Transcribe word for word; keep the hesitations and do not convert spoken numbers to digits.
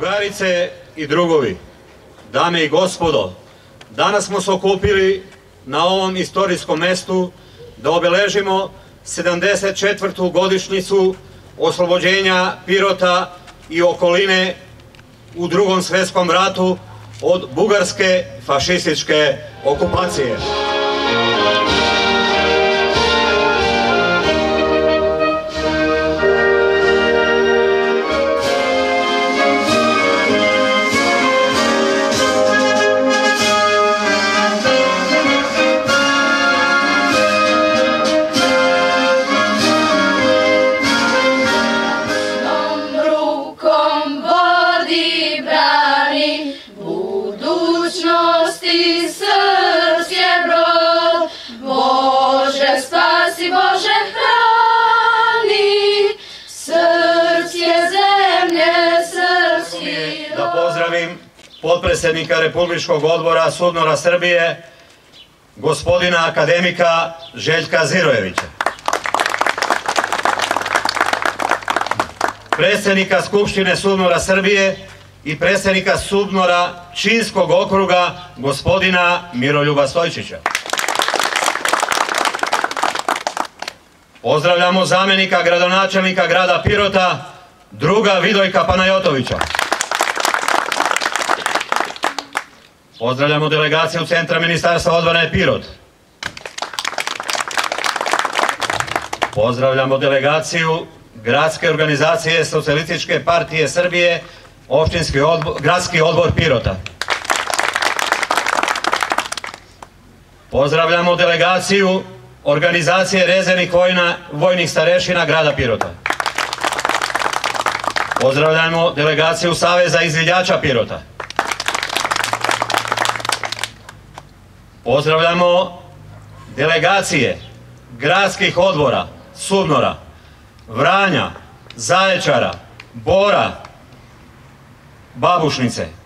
Drugarice i drugovi, dame i gospodo, danas smo se okupili na ovom istorijskom mestu da obeležimo sedamdeset četvrtu godišnjicu oslobođenja Pirota i okoline u Drugom svetskom ratu od bugarske fašističke okupacije. Bože hrani, srce zemlje srpski rod. Da pozdravim potpredsjednika Republičkog odbora SUBNOR-a Srbije, gospodina akademika Željka Zirojevića. Predsjednika Skupštine SUBNOR-a Srbije i predsjednika SUBNOR-a Pčinjskog okruga, gospodina Miroljuba Stojčića. Pozdravljamo zamjenika gradonačelnika grada Pirota, druga Vidojka Panajotovića. Pozdravljamo delegaciju Centra Ministarstva odbrane Pirot. Pozdravljamo delegaciju Gradske organizacije Socijalističke partije Srbije, opštinski odbor, Gradski odbor Pirota. Pozdravljamo delegaciju Organizacije rezervnih vojnih starešina grada Pirota. Pozdravljamo delegaciju Saveza izviđača Pirota. Pozdravljamo delegacije gradskih odbora SUBNOR-a, Vranja, Zaječara, Bora, Babušnice.